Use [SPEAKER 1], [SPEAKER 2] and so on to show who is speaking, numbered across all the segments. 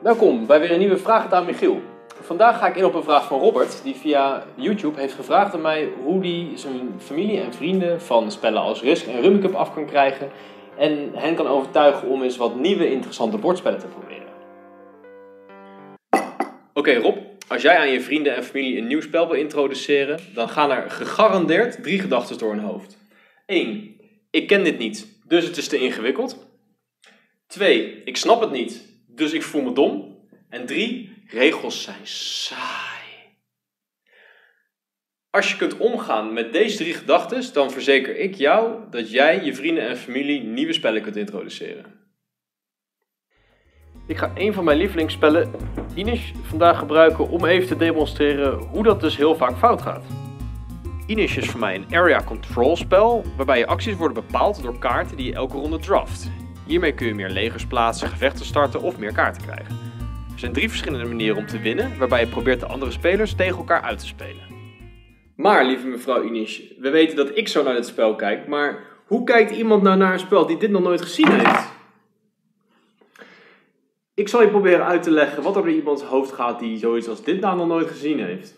[SPEAKER 1] Welkom bij weer een nieuwe Vraag aan Michiel. Vandaag ga ik in op een vraag van Robert, die via YouTube heeft gevraagd aan mij hoe hij zijn familie en vrienden van spellen als Risk en Rummikub af kan krijgen en hen kan overtuigen om eens wat nieuwe interessante bordspellen te proberen. Oké Rob, als jij aan je vrienden en familie een nieuw spel wil introduceren, dan gaan er gegarandeerd 3 gedachten door hun hoofd. 1. Ik ken dit niet, dus het is te ingewikkeld. 2. Ik snap het niet, dus ik voel me dom. En 3. Regels zijn saai. Als je kunt omgaan met deze 3 gedachten, dan verzeker ik jou dat jij je vrienden en familie nieuwe spellen kunt introduceren. Ik ga een van mijn lievelingsspellen, Inish, vandaag gebruiken om even te demonstreren hoe dat dus heel vaak fout gaat. Inish is voor mij een area control spel, waarbij je acties worden bepaald door kaarten die je elke ronde draft. Hiermee kun je meer legers plaatsen, gevechten starten of meer kaarten krijgen. Er zijn 3 verschillende manieren om te winnen, waarbij je probeert de andere spelers tegen elkaar uit te spelen. Maar, lieve mevrouw Inish, we weten dat ik zo naar dit spel kijk, maar hoe kijkt iemand nou naar een spel die dit nog nooit gezien heeft? Ik zal je proberen uit te leggen wat er door iemands hoofd gaat die zoiets als dit nou nog nooit gezien heeft.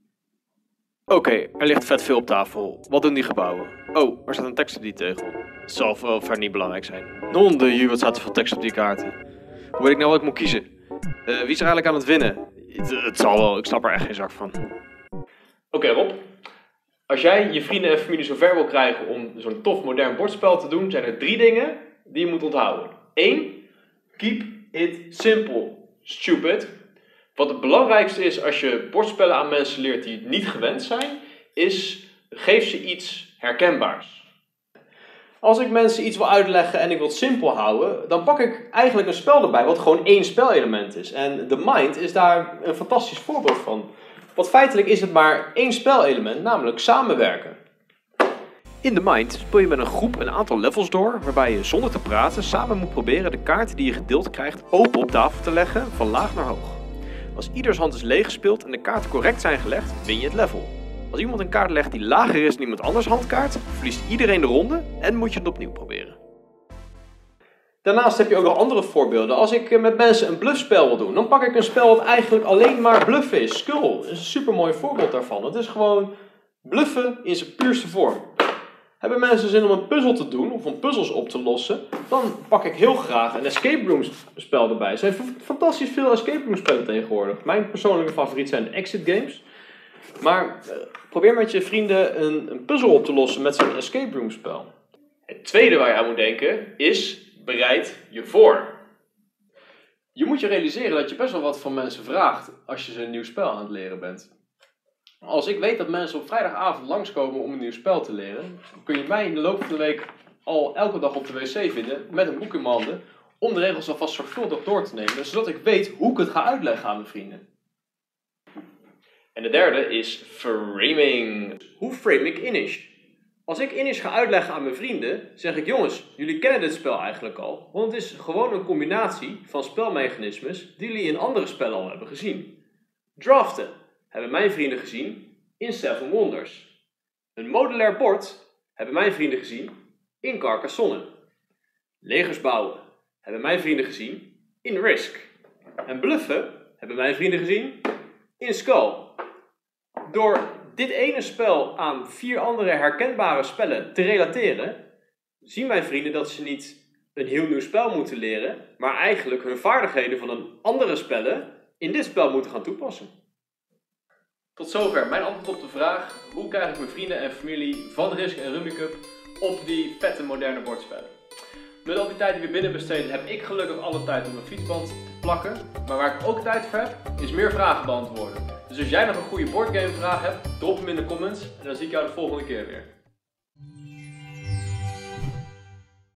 [SPEAKER 1] Oké, er ligt vet veel op tafel. Wat doen die gebouwen? Oh, er staat een tekst-ID-tegel. Het zal wel verder niet belangrijk zijn. Non-de-ju, wat staat er veel tekst op die kaarten? Hoe weet ik nou wat ik moet kiezen? Wie is er eigenlijk aan het winnen? Het zal wel, ik snap er echt geen zak van. Oké Rob, als jij je vrienden en familie zover wil krijgen om zo'n tof modern bordspel te doen, zijn er 3 dingen die je moet onthouden. 1. Keep it simple, stupid. Wat het belangrijkste is als je bordspellen aan mensen leert die het niet gewend zijn, is geef ze iets herkenbaars. Als ik mensen iets wil uitleggen en ik wil het simpel houden, dan pak ik eigenlijk een spel erbij wat gewoon 1 spelelement is. En The Mind is daar een fantastisch voorbeeld van. Want feitelijk is het maar 1 spelelement, namelijk samenwerken. In The Mind speel je met een groep een aantal levels door, waarbij je zonder te praten samen moet proberen de kaarten die je gedeeld krijgt open op tafel te leggen, van laag naar hoog. Als ieders hand is leeg gespeeld en de kaarten correct zijn gelegd, win je het level. Als iemand een kaart legt die lager is dan iemand anders handkaart, verliest iedereen de ronde en moet je het opnieuw proberen. Daarnaast heb je ook nog andere voorbeelden. Als ik met mensen een bluffspel wil doen, dan pak ik een spel dat eigenlijk alleen maar bluffen is. Skull is een super mooi voorbeeld daarvan. Het is gewoon bluffen in zijn puurste vorm. Hebben mensen zin om een puzzel te doen of om puzzels op te lossen, dan pak ik heel graag een escape room spel erbij. Er zijn fantastisch veel escape room spellen tegenwoordig. Mijn persoonlijke favoriet zijn de exit games. Maar probeer met je vrienden een puzzel op te lossen met zo'n escape room spel. Het tweede waar je aan moet denken is bereid je voor. Je moet je realiseren dat je best wel wat van mensen vraagt als je ze een nieuw spel aan het leren bent. Als ik weet dat mensen op vrijdagavond langskomen om een nieuw spel te leren, kun je mij in de loop van de week al elke dag op de wc vinden met een boek in mijn handen om de regels alvast zorgvuldig door te nemen, zodat ik weet hoe ik het ga uitleggen aan mijn vrienden. En de derde is framing. Hoe frame ik Inish? Als ik Inish ga uitleggen aan mijn vrienden, zeg ik: jongens, jullie kennen dit spel eigenlijk al, want het is gewoon een combinatie van spelmechanismes die jullie in andere spellen al hebben gezien. Draften hebben mijn vrienden gezien in Seven Wonders. Een modulair bord hebben mijn vrienden gezien in Carcassonne. Legers bouwen hebben mijn vrienden gezien in Risk. En bluffen hebben mijn vrienden gezien in Skull. Door dit ene spel aan 4 andere herkenbare spellen te relateren, zien mijn vrienden dat ze niet een heel nieuw spel moeten leren, maar eigenlijk hun vaardigheden van een andere spellen in dit spel moeten gaan toepassen. Tot zover mijn antwoord op de vraag: hoe krijg ik mijn vrienden en familie van Risk en Rummikub op die vette moderne bordspellen? Met al die tijd die we binnen besteden heb ik gelukkig alle tijd om een fietsband te plakken. Maar waar ik ook tijd voor heb, is meer vragen beantwoorden. Dus als jij nog een goede boardgame vraag hebt, drop hem in de comments en dan zie ik jou de volgende keer weer.